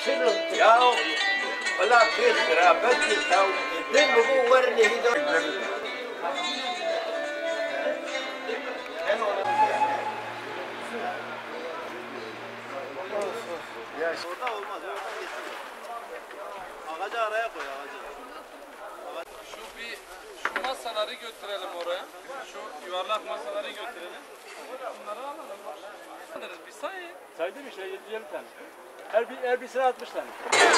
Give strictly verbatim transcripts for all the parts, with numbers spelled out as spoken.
يا ولا بيسرى بدي تو دم بورني هدول Ya orada olmaz. Ağacı araya koy ağacı. Şu bir şu masaları götürelim oraya. Şu yuvarlak masaları götürelim. Bunları alalım. Alırız bir sayı. Saydım işte yedi yüz elli tane. Her bir her bir sıra altmış tane.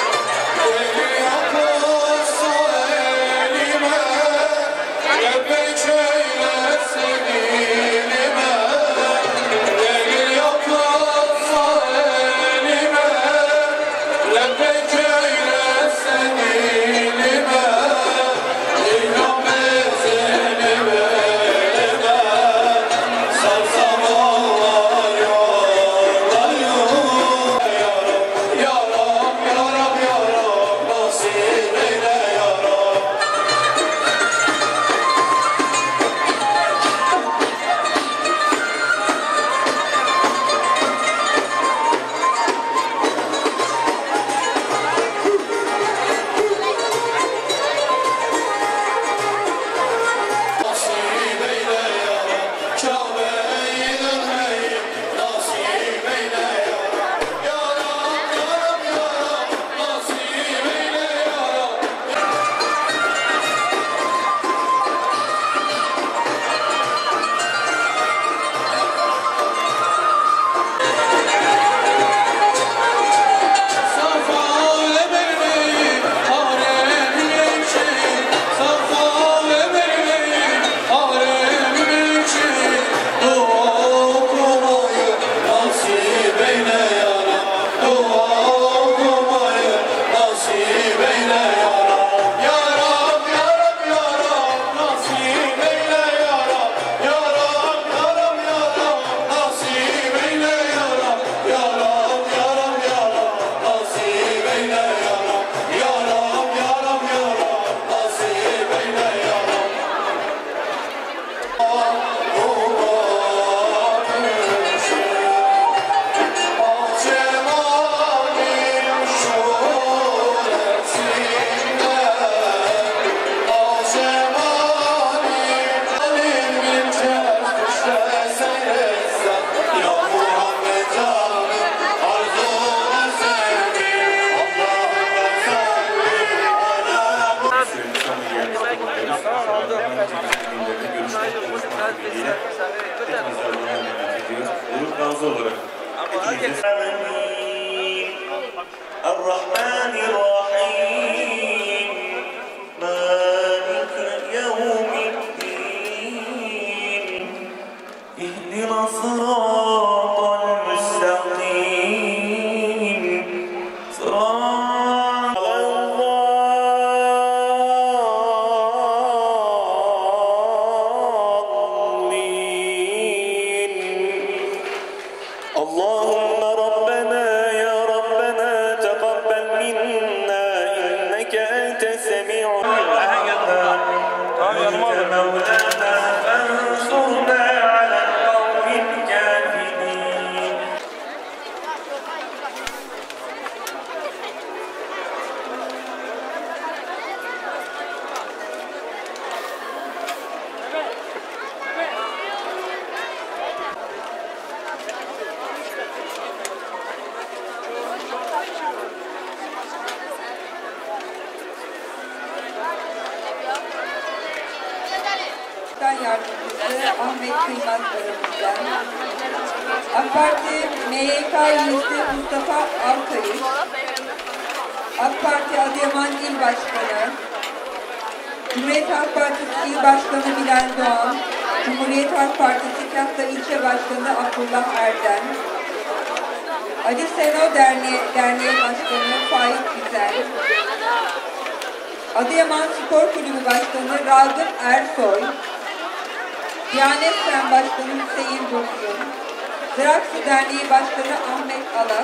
الرحمن الرحيم مالك يوم الدين اهدنا الصراط المستقيم صراط الضالين اللهم ربنا يا ربنا تقبل منا إنك أنت السميع العليم مولانا فانصرنا على القوم الكافرين Yardımcısı Ahmet Kıymat aramızdan. AK Parti M Y K üyesi Mustafa Alkayış, AK Parti Adıyaman İl Başkanı, Cumhuriyet Halk Partisi İl Başkanı Bilal Doğan, Cumhuriyet Halk Partisi Kahta İlçe Başkanı Abdullah Erdem, Ali Seno Derneği, Derneği Başkanı Faik Güzel, Adıyaman Spor Kulübü Başkanı Ragıp Ersoy, Diyanet Sen Başkanı Hüseyin Dursun, Ziraat Su Derneği Başkanı Ahmet Alak,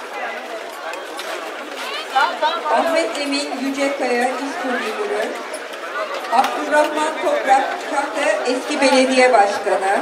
Ahmet Emin Yücekaya İşkur Müdürü, Abdurrahman Toprak Kahta Eski Belediye Başkanı,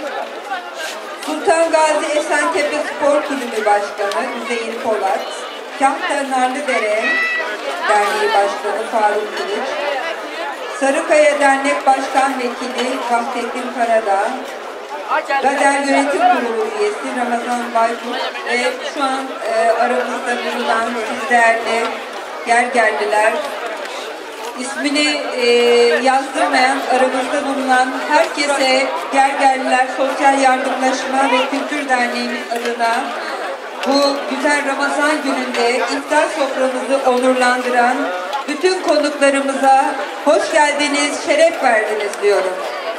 Sultan Gazi Esentepe Spor Kulübü Başkanı Üzeyir Polat, Kahta Narlıdere Derneği Başkanı Faruk Kılıç, Sarıkaya Dernek Başkan Vekili Vahdettin Karadağ, Gader Yönetim Kurulu üyesi Ramazan Baykurt ve şu an e, aramızda bulunan siz değerli Gergerliler, ismini e, yazdırmayan aramızda bulunan herkese Gergerliler Sosyal Yardımlaşma ve Kültür Derneğimiz adına bu güzel Ramazan gününde iftar soframızı onurlandıran bütün konuklarımıza hoş geldiniz, şeref verdiniz diyorum.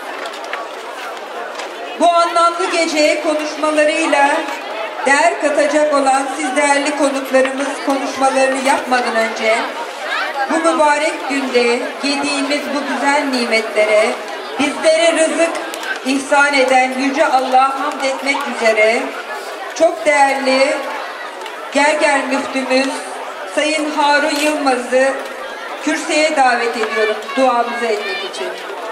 Bu anlamlı geceye konuşmalarıyla değer katacak olan siz değerli konuklarımız konuşmalarını yapmadan önce bu mübarek günde yediğimiz bu güzel nimetlere bizlere rızık ihsan eden Yüce Allah'a hamd etmek üzere çok değerli Gerger Müftümüz Sayın Harun Yılmaz'ı kürsüye davet ediyorum duamızı etmek için.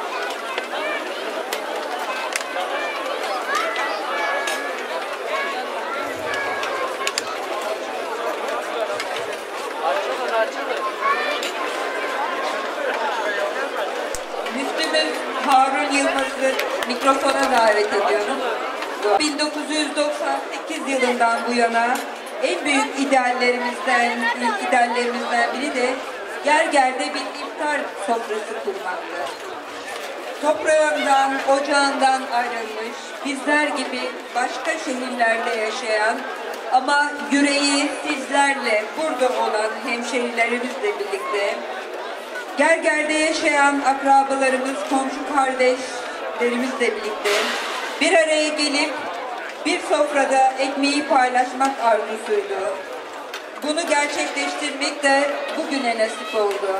Müftümüz Harun Yılmaz'ı mikrofona davet ediyorum. bin dokuz yüz doksan sekiz yılından bu yana en büyük ideallerimizden, ideallerimizden biri de Gerger'de bir iftar sofrası kurmaktı. Toprağından, ocağından ayrılmış, bizler gibi başka şehirlerde yaşayan ama yüreği sizlerle burada olan hemşehrilerimizle birlikte Gerger'de yaşayan akrabalarımız, komşu kardeşlerimizle birlikte bir araya gelip bir sofrada ekmeği paylaşmak arzusuydu. Bunu gerçekleştirmek de bugüne nasip oldu.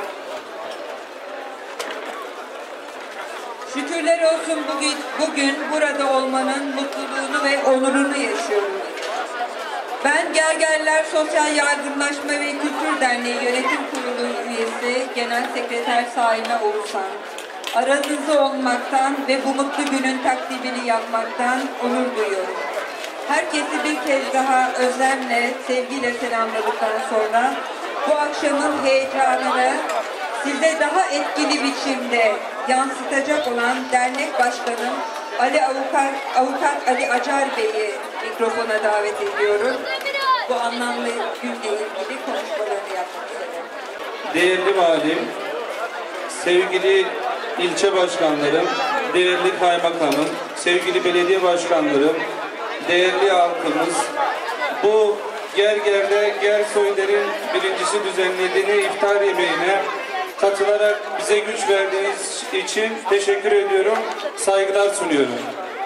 Şükürler olsun bugün, bugün burada olmanın mutluluğunu ve onurunu yaşıyoruz. Ben Gergerler Sosyal Yardımlaşma ve Kültür Derneği Yönetim Kurulu üyesi Genel Sekreter Saime Oğuzhan. Aranızda olmaktan ve bu mutlu günün takdimini yapmaktan onur duyuyorum. Herkesi bir kez daha özlemle, sevgiyle selamladıktan sonra bu akşamın heyecanını size daha etkili biçimde yansıtacak olan dernek başkanım Ali Avukat, Avukat Ali Acar Bey'i mikrofona davet ediyorum. Bu anlamlı günle ilgili konuşmalarını yapmak üzere. Değerli valim, sevgili ilçe başkanlarım, değerli kaymakamım, sevgili belediye başkanlarım, değerli halkımız, bu Gerger'de Gersoyler'in birincisi düzenlediğini iftar yemeğine katılarak bize güç verdiğiniz için teşekkür ediyorum, saygılar sunuyorum.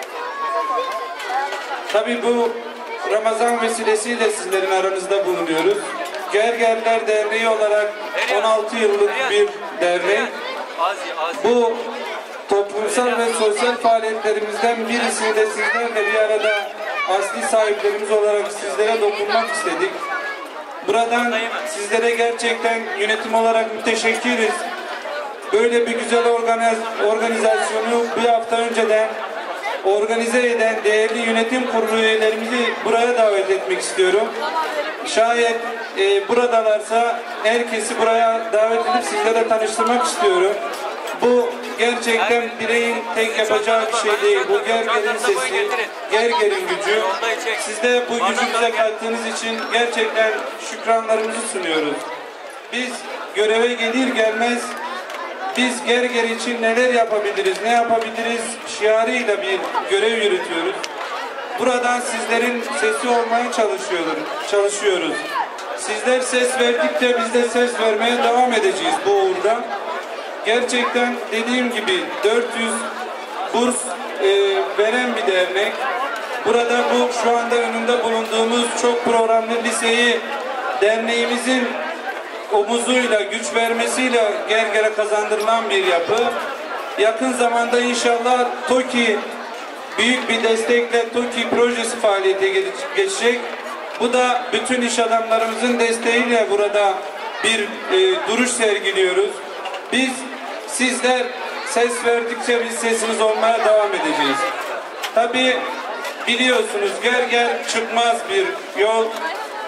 Tabii bu Ramazan vesilesiyle sizlerin aranızda bulunuyoruz. Gergerler Derneği olarak on altı yıllık bir dernek. Bu toplumsal ve sosyal faaliyetlerimizden birisini de sizlerle bir arada asli sahiplerimiz olarak sizlere dokunmak istedik. Buradan sizlere gerçekten yönetim olarak müteşekkiriz. Böyle bir güzel organiz organizasyonu bir hafta önceden organize eden değerli yönetim kurulu üyelerimizi buraya davet etmek istiyorum. Şayet e, buradalarsa herkesi buraya davet edip sizlere tanıştırmak istiyorum. Bu gerçekten bireyin tek yapacağı bir şey değil. Bu Gerger'in sesi, Gerger'in gücü. Siz de bu gücü bize kattığınız için gerçekten şükranlarımızı sunuyoruz. Biz göreve gelir gelmez biz Gerger için neler yapabiliriz, ne yapabiliriz şiarıyla bir görev yürütüyoruz. Buradan sizlerin sesi olmaya çalışıyoruz. çalışıyoruz. Sizler ses verdikçe biz de ses vermeye devam edeceğiz bu uğurda. Gerçekten dediğim gibi dört yüz burs e, veren bir dernek. Burada bu şu anda önünde bulunduğumuz çok programlı liseyi derneğimizin omuzuyla, güç vermesiyle Gerger'e kazandırılan bir yapı. Yakın zamanda inşallah TOKİ büyük bir destekle TOKİ projesi faaliyete geçecek. Bu da bütün iş adamlarımızın desteğiyle burada bir e, duruş sergiliyoruz. Biz sizler ses verdikçe biz sesiniz olmaya devam edeceğiz. Tabii biliyorsunuz Gerger çıkmaz bir yol.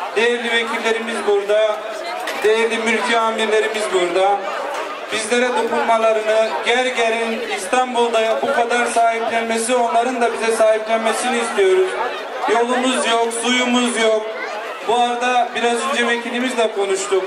değerli vekillerimiz burada, değerli mülki amirlerimiz burada. Bizlere dokunmalarını, Gerger'in İstanbul'da bu kadar sahiplenmesi, onların da bize sahiplenmesini istiyoruz. Yolumuz yok, suyumuz yok. Bu arada biraz önce vekilimizle konuştuk.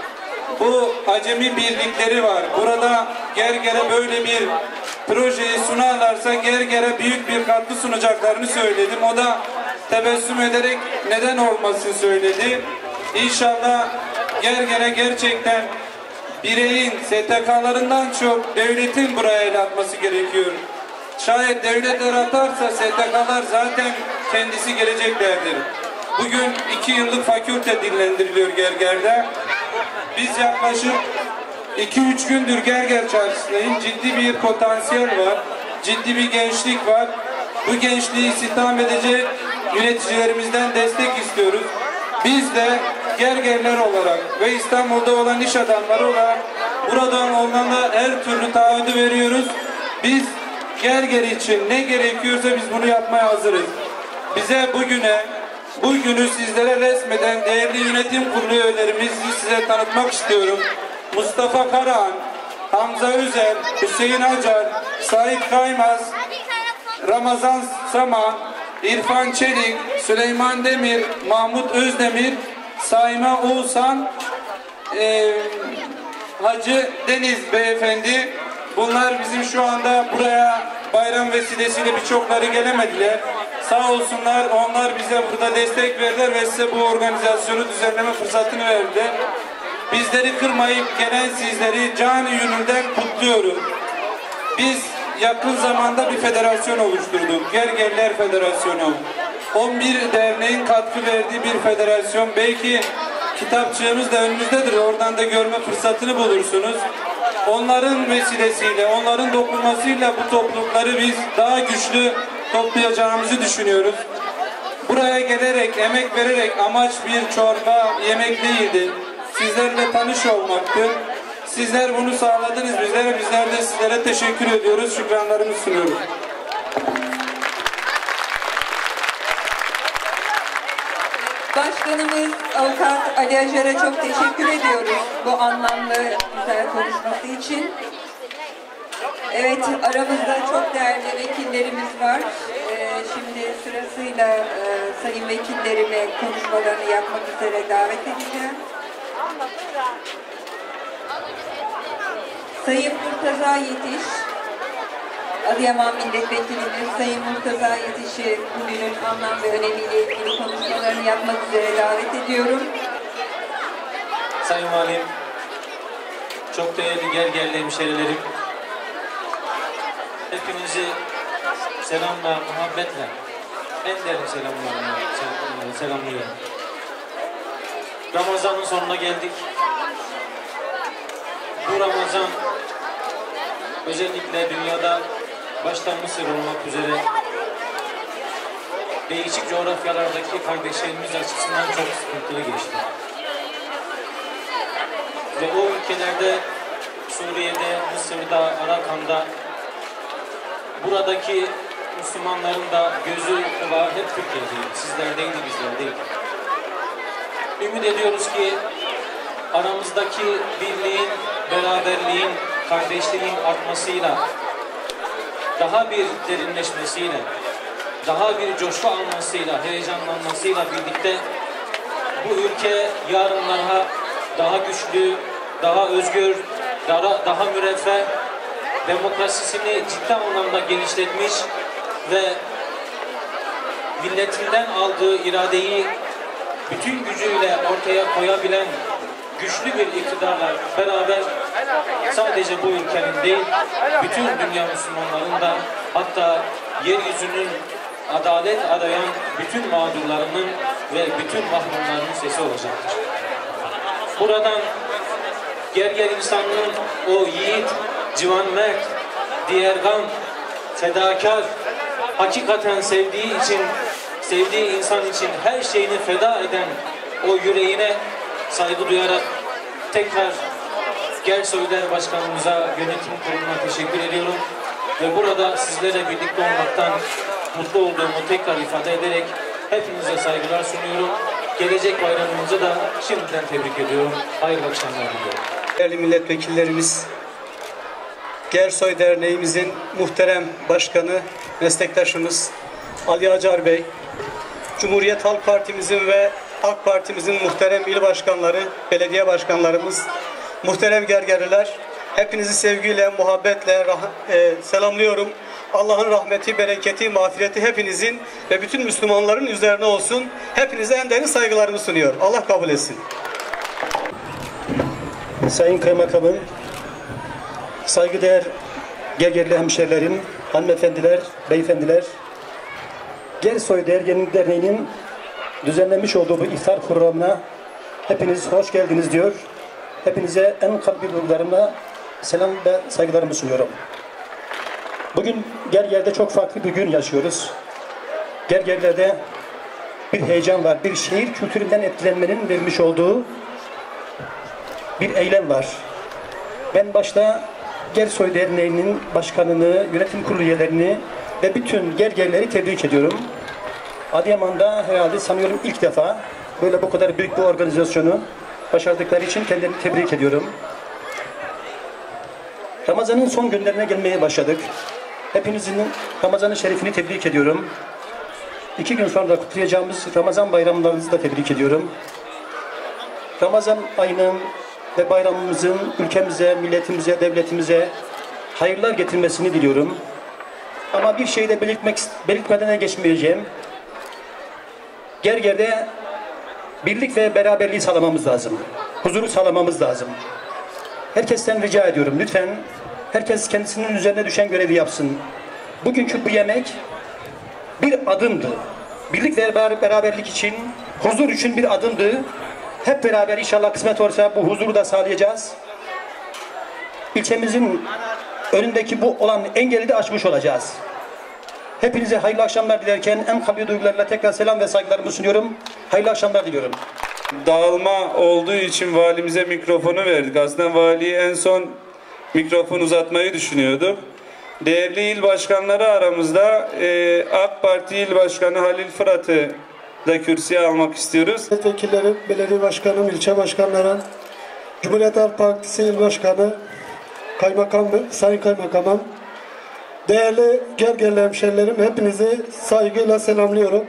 Bu acemi birlikleri var. Burada Gerger'e böyle bir projeyi sunarlarsa Gerger'e büyük bir katkı sunacaklarını söyledim. O da tebessüm ederek neden olmasın söyledi. İnşallah Gerger'e gerçekten bireyin, S T K'larından çok devletin buraya el atması gerekiyor. Şayet devlet el atarsa S T K'lar zaten kendisi geleceklerdir. Bugün iki yıllık fakülte dinlendiriliyor Gerger'de. Biz yaklaşık iki üç gündür Gerger çarşısındayız. Ciddi bir potansiyel var. Ciddi bir gençlik var. Bu gençliği istihdam edecek yöneticilerimizden destek istiyoruz. Biz de Gergerler olarak ve İstanbul'da olan iş adamları olarak buradan olanlara her türlü taahhüdü veriyoruz. Biz Gerger için ne gerekiyorsa biz bunu yapmaya hazırız. Bize bugüne, bugünü sizlere resmeden değerli yönetim kurulu üyelerimizi size tanıtmak istiyorum. Mustafa Karahan, Hamza Özer, Hüseyin Acar, Sait Kaymaz, Ramazan Saman, İrfan Çelik, Süleyman Demir, Mahmut Özdemir, Saima Oğuzhan, e, Hacı Deniz Beyefendi. Bunlar bizim şu anda buraya bayram vesilesiyle birçokları gelemediler. Sağ olsunlar, onlar bize burada destek verdiler ve size bu organizasyonu düzenleme fırsatını verdiler. Bizleri kırmayıp gelen sizleri canı gönülden kutluyorum. Biz yakın zamanda bir federasyon oluşturduk. Gergerler Federasyonu. on bir derneğin katkı verdiği bir federasyon. Belki kitapçığımız da önünüzdedir. Oradan da görme fırsatını bulursunuz. Onların vesilesiyle, onların dokunmasıyla bu toplulukları biz daha güçlü toplayacağımızı düşünüyoruz. Buraya gelerek, emek vererek amaç bir çorba, yemek değildi. Sizlerle tanış olmaktı. Sizler bunu sağladınız bizlere, bizler de sizlere teşekkür ediyoruz, şükranlarımızı sunuyoruz. Başkanımız Avukat Ali Acar'a çok teşekkür ediyoruz bu anlamlı güzel konuşması için. Evet, aramızda çok değerli vekillerimiz var. Ee, şimdi sırasıyla e, sayın vekillerime konuşmalarını yapmak üzere davet edeceğim. Sayın Murtaza Yetiş, Adıyaman Milletvekilimiz Sayın Murtaza Yetiş'i bugünün anlam ve önemiyle ilgili konuşmalarını yapmak üzere davet ediyorum. Sayın Valim, çok değerli Gergerli hemşerilerim, hepinizi selamla, muhabbetle, en değerli selamlarımla selamlıyorum. Ramazan'ın sonuna geldik. Bu Ramazan özellikle dünyada başta Mısır olmak üzere değişik coğrafyalardaki kardeşlerimiz açısından çok sıkıntılı geçti. Ve o ülkelerde, Suriye'de, Mısır'da, Arakan'da buradaki Müslümanların da gözü kulağı hep Türkiye'deydi. Sizlerdeydi, bizlerdeydi. Ümit ediyoruz ki aramızdaki birliğin, beraberliğin, kardeşliğin artmasıyla, daha bir derinleşmesiyle, daha bir coşku almasıyla, heyecanlanmasıyla birlikte bu ülke yarınlara daha güçlü, daha özgür, daha, daha müreffeh, demokrasisini ciddi anlamda genişletmiş ve milletinden aldığı iradeyi bütün gücüyle ortaya koyabilen güçlü bir iktidarla beraber sadece bu ülkenin değil, bütün dünya Müslümanların da, hatta yeryüzünün adalet arayan bütün mağdurlarının ve bütün mahrumlarının sesi olacaktır. Buradan Gerger insanlığın o yiğit, civan mert, diğergan, fedakar, hakikaten sevdiği için, sevdiği insan için her şeyini feda eden o yüreğine saygı duyarak tekrar Gersoylar Başkanımıza, yönetim kuruluna teşekkür ediyorum. Ve burada sizlerle birlikte olmaktan mutlu olduğumu tekrar ifade ederek hepinize saygılar sunuyorum. gelecek bayramımızı da şimdiden tebrik ediyorum. Hayırlı akşamlar diliyorum. Değerli milletvekillerimiz, Gersoy Derneğimizin muhterem başkanı, meslektaşımız Ali Acar Bey, Cumhuriyet Halk Partimizin ve AK Partimizin muhterem il başkanları, belediye başkanlarımız, muhterem gergerliler, hepinizi sevgiyle, muhabbetle e, selamlıyorum. Allah'ın rahmeti, bereketi, mağfireti hepinizin ve bütün Müslümanların üzerine olsun. Hepinize en derin saygılarımı sunuyorum. Allah kabul etsin. Sayın Kaymakamım, saygıdeğer Gergerli hemşerilerim, hanımefendiler, beyefendiler, Gersoy Dergenlik Derneği'nin düzenlemiş olduğu bu iftar programına hepiniz hoş geldiniz diyor. Hepinize en kalbi duygularımla selam ve saygılarımı sunuyorum. Bugün Gerger'de çok farklı bir gün yaşıyoruz. Gerger'de bir heyecan var, bir şehir kültüründen etkilenmenin vermiş olduğu bir eylem var. Ben başta Gersoy Derneği'nin başkanını, yönetim kurulu üyelerini ve bütün Gergerleri tebrik ediyorum. Adıyaman'da herhalde sanıyorum ilk defa böyle bu kadar büyük bir organizasyonu başardıkları için kendilerini tebrik ediyorum. Ramazan'ın son günlerine gelmeye başladık. Hepinizin Ramazan-ı Şerifini tebrik ediyorum. İki gün sonra kutlayacağımız Ramazan bayramlarınızı da tebrik ediyorum. Ramazan ayının ve bayramımızın ülkemize, milletimize, devletimize hayırlar getirmesini diliyorum. Ama bir şey de belirtmek, belirtmeden geçmeyeceğim. Gerger'de birlik ve beraberliği sağlamamız lazım. Huzuru sağlamamız lazım. Herkesten rica ediyorum, lütfen herkes kendisinin üzerine düşen görevi yapsın. Bugünkü bu yemek bir adımdı. Birlik ve beraberlik için, huzur için bir adımdı. Hep beraber inşallah kısmet olursa bu huzuru da sağlayacağız. İlçemizin önündeki bu olan engeli de aşmış olacağız. Hepinize hayırlı akşamlar dilerken en kalbi duygularla tekrar selam ve saygılarımı sunuyorum. Hayırlı akşamlar diliyorum. Dağılma olduğu için valimize mikrofonu verdik. Aslında valiye en son mikrofon uzatmayı düşünüyorduk. Değerli il başkanları aramızda e, AK Parti il başkanı Halil Fırat'ı da kürsüye almak istiyoruz. Milletvekilleri, belediye başkanım, ilçe başkanları, Cumhuriyet Halk Partisi il başkanı, kaymakam, sayın kaymakamım, değerli Gergerli hemşerilerim, hepinizi saygıyla selamlıyorum.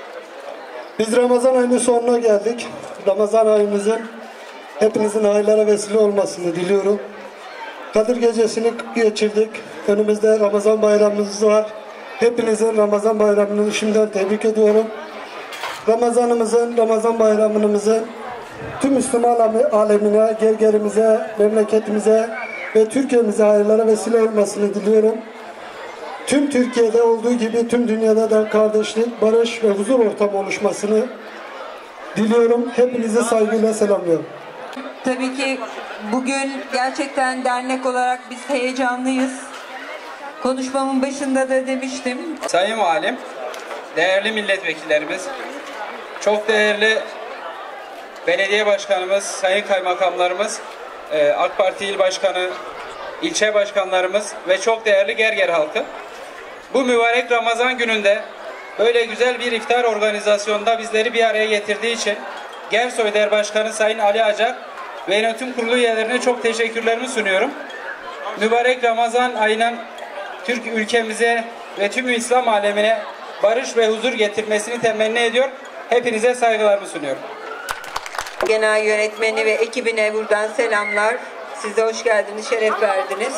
Biz Ramazan ayının sonuna geldik. Ramazan ayımızın hepinizin hayırlara vesile olmasını diliyorum. Kadir Gecesi'ni geçirdik. Önümüzde Ramazan bayramımız var. Hepinizin Ramazan bayramını şimdiden tebrik ediyorum. Ramazanımızın, Ramazan bayramımızın tüm Müslüman alemine, Gergerimize, memleketimize ve Türkiye'mize hayırlara vesile olmasını diliyorum. Tüm Türkiye'de olduğu gibi tüm dünyada da kardeşlik, barış ve huzur ortamı oluşmasını diliyorum. Hepinize saygıyla selamlıyorum. Tabii ki bugün gerçekten dernek olarak biz heyecanlıyız. Konuşmamın başında da demiştim. Sayın Valim, değerli milletvekillerimiz, çok değerli belediye başkanımız, sayın kaymakamlarımız, AK Parti il başkanı, ilçe başkanlarımız ve çok değerli Gerger halkı. Bu mübarek Ramazan gününde böyle güzel bir iftar organizasyonunda bizleri bir araya getirdiği için Gersoy Der Başkanı Sayın Ali Acar ve yönetim kurulu üyelerine çok teşekkürlerimi sunuyorum. Mübarek Ramazan ayının Türk ülkemize ve tüm İslam alemine barış ve huzur getirmesini temenni ediyor. Hepinize saygılarımı sunuyorum. Genel yönetmeni ve ekibine buradan selamlar. Siz de hoş geldiniz, şeref verdiniz.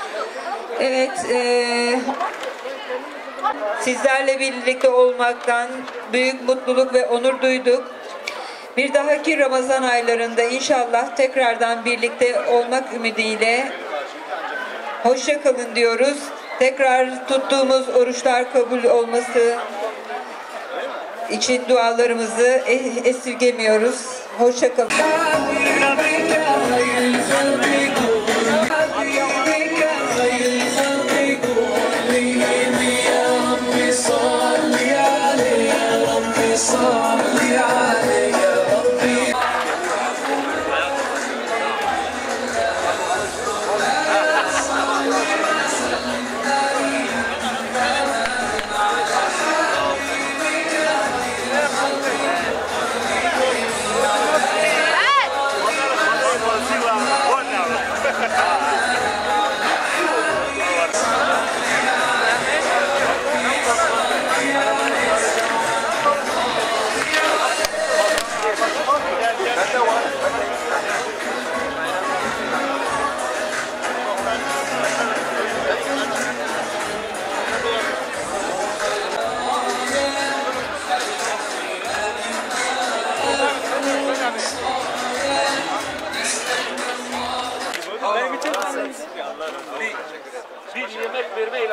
Evet, e, sizlerle birlikte olmaktan büyük mutluluk ve onur duyduk. Bir dahaki Ramazan aylarında inşallah tekrardan birlikte olmak ümidiyle hoşça kalın diyoruz. Tekrar tuttuğumuz oruçlar kabul olması için dualarımızı esirgemiyoruz. Hoşça kalın.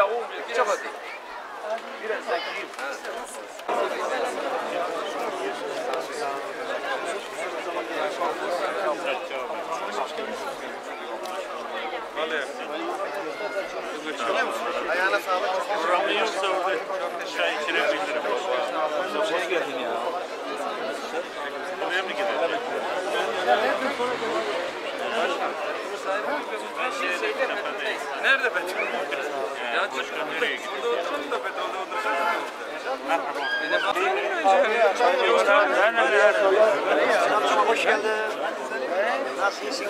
Çok hadi. Biraz sakayım. Ayağına sağlık. Programı yoksa orada çay içine bildirim. Hoş geldin ya. Buraya mı gidelim? Nerede beton? Ya Başkan nereye gidiyor? burada oturalım da betonda oturacağız. Hoş geldin. Nasıl iyisin?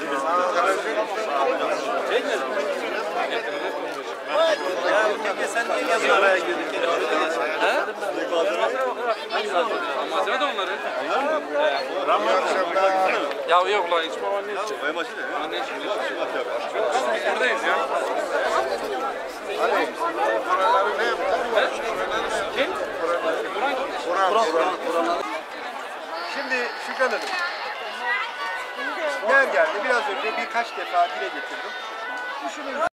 Ya sen niye yazın araya girdin? He? Malzeme de onları. Ya yok lan hiç baba ne içecek? Ne içecek? Biz buradayız ya. Kim? Kur'an kim? Kur'an, Kur'an, Kur'an. Şimdi Şükran Hanım. Yer geldi. Biraz önce birkaç defa dile getirdim. Düşünün.